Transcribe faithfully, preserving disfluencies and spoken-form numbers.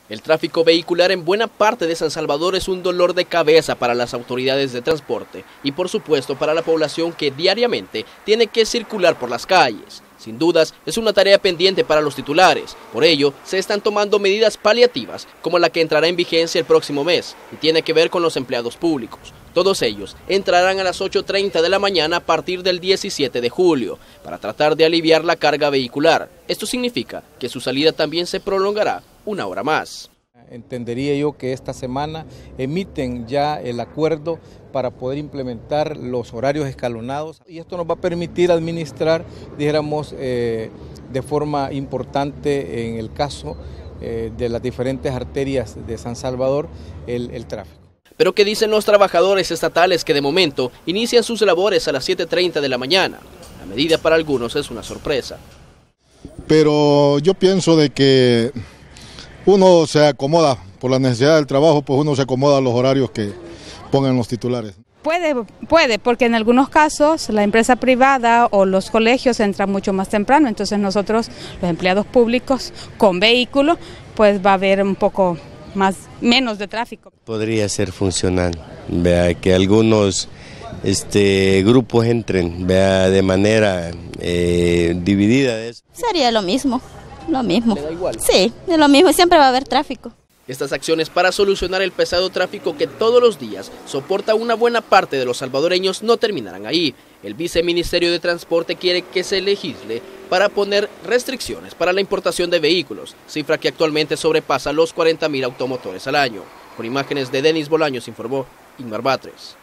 El tráfico vehicular en buena parte de San Salvador es un dolor de cabeza para las autoridades de transporte y por supuesto para la población que diariamente tiene que circular por las calles. Sin dudas, es una tarea pendiente para los titulares. Por ello, se están tomando medidas paliativas, como la que entrará en vigencia el próximo mes, y tiene que ver con los empleados públicos. Todos ellos entrarán a las ocho treinta de la mañana a partir del diecisiete de julio, para tratar de aliviar la carga vehicular. Esto significa que su salida también se prolongará una hora más. Entendería yo que esta semana emiten ya el acuerdo para poder implementar los horarios escalonados y esto nos va a permitir administrar, dijéramos, eh, de forma importante en el caso eh, de las diferentes arterias de San Salvador el, el tráfico. Pero ¿qué dicen los trabajadores estatales que de momento inician sus labores a las siete treinta de la mañana? La medida para algunos es una sorpresa. Pero yo pienso de que uno se acomoda, por la necesidad del trabajo, pues uno se acomoda a los horarios que pongan los titulares. Puede, puede, porque en algunos casos la empresa privada o los colegios entran mucho más temprano, entonces nosotros, los empleados públicos con vehículo, pues va a haber un poco más, menos de tráfico. Podría ser funcional, vea, que algunos este, grupos entren, vea, de manera eh, dividida. Sería lo mismo. Lo mismo. ¿Le da igual? Sí, es lo mismo, siempre va a haber tráfico. Estas acciones para solucionar el pesado tráfico que todos los días soporta una buena parte de los salvadoreños no terminarán ahí. El Viceministerio de Transporte quiere que se legisle para poner restricciones para la importación de vehículos, cifra que actualmente sobrepasa los cuarenta mil automotores al año. Con imágenes de Denis Bolaños informó Ingmar Batres.